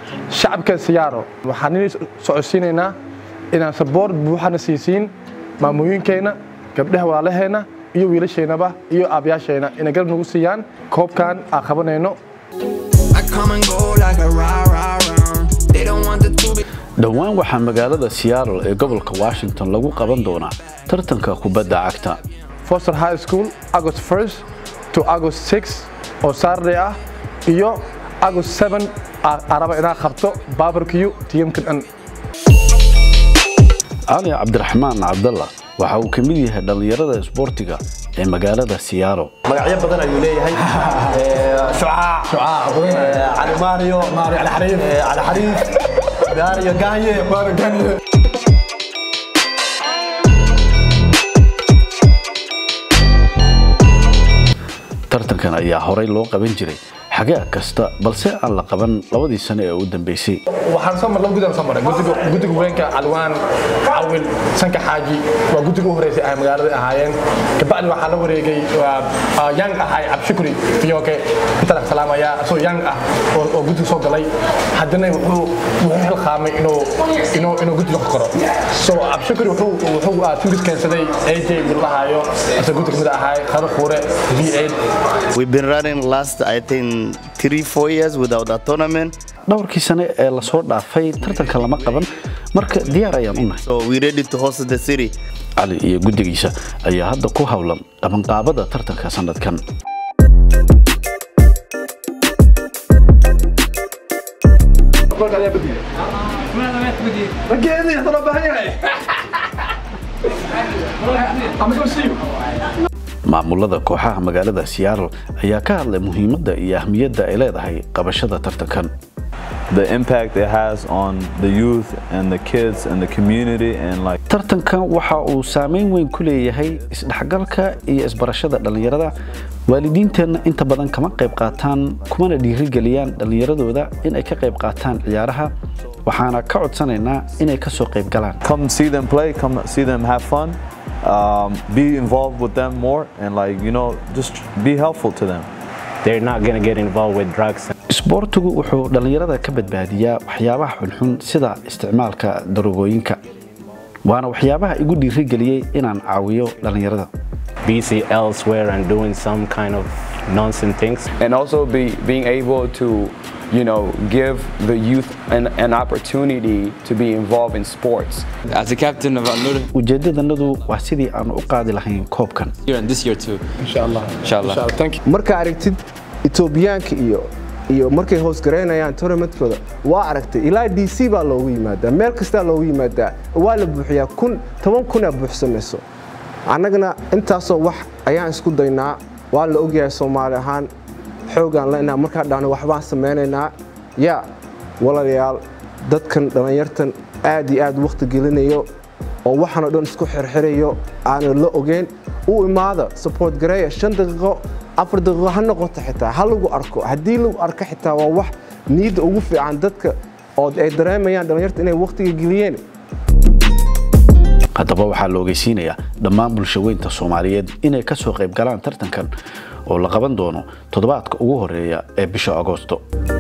shacabka Siyaaro waxaan socodsiinaynaa inaan support buuxana siisiin maamooyinkeena gabdhaha walaalaheena iyo wiilasheynaba iyo aabayaasheena inay garab nagu siiyaan koobkan aan qabanayno dhawaan waxaa magaalada Seattle ee gobolka Washington lagu qaban doonaa tartanka kubadda cagta Foster High School August 1st to August 6 oo Saturday ah iyo August 7 araba inaa qabto barbecue teamkan Ali Cabdiraxmaan Cabdalla waxa uu kamid yahay dhalinyarada isboortiga ee magaalada Seattle magacyo badan ayuu leeyahay Shucaa Ali Mario Ali Xariif Mario Ganye tartankan ayaa horay loo qaban jiray xagaa kasta balse aan la qaban labadii sano ee u dambeysay waxaan soo marnay gudaha soo maray gudiga weenka Alwaan Awil Sanka Xaaji waa gudiga horeysay ay magaalada ahaayeen kabacdi waxaa la wareegay Young ahay Abshukri Fiyoke inta salaamaya soo Young ah oo gudiga soo galay hadana wuxuu xilqaamay inuu gudiga koro soo Abshukri wuxuu tuuris keensaday AJ bilahayo asoo gudiga mid ahay qaro qore V8 We've been running last I think 3-4 years without a tournament. dhawrkii sano ee la soo dhaafay tartanka lama qaban marka diyaar ayaan u nahay So we ready to host the city. Ali iyo gudigiisa ayaa hadda ku hawlan qabanqaabada tartanka sanadkan maamulada kooxaha magaalada Seattle ayaa ka hadlay muhiimadda iyo ahmiyadda ay leedahay qabashada tartankan the impact it has on the youth and the kids and the community and like tartankan waxa uu saameyn weyn ku leeyahay isdhaxgalka iyo isbarashada dhalinyarada waalidiinteena inta badan kama qayb qaataan kuma dhiirigeliyaan dhalinyaradooda in ay ka qayb qaataan ciyaaraha waxaana ka codsanaynaa inay ka soo qayb galaan come see them play come see them have fun be involved with them more and like just be helpful to them they're not going to get involved with drugs isboortigu wuxuu dhalinyarada ka badbaadiyaa waxyaabaha xunxun sida isticmaalka darogooyinka waana waxyaabaha igu dhiirigeliyay inaan caawiyo dhalinyarada busy elsewhere and doing some kind of nonsense things and also being able to give the youth an opportunity to be involved in sports. As a captain of Al-Nur, ujeedadanadu waa sidii aan u qaadi lahayn koobkan. And this year too. Inshallah. Thank you. Marka aragtid Etoobiyaanka iyo markay hoos gareynayaan tournamentkooda waa aragtay ilaa DC baa loogu yimaadaa meel kasta loogu yimaadaa waa la buuxiyaa 10,000 buuxsamayso annagana intaasoo wax ayaan isku daynaa waa la ogyahay Soomaali ahaan xoogan la inaa marka dhaano waxbaan sameeynaa walaalayaal dadkan dhalinyartan aad iyo aad waqti gelinayo oo waxaan oo dhan isku xirxirayo aan la ogeyn u imaada support gareeya 5 daqiiqo 4 daqiiqo ha noqoto xitaa hal lagu arko hadii lagu arko xitaa waa wax niyada ugu fiican dadka oo ay dareemayaan dhalinyarta inay waqtiga geliyeen haddaba waxaa la ogeysiinayaa dhammaan bulshaweynta Soomaaliyeed inay ka soo qayb galaan tartankan oo la qaban doono toddobaadka ugu horeeya ee bisha Agoosto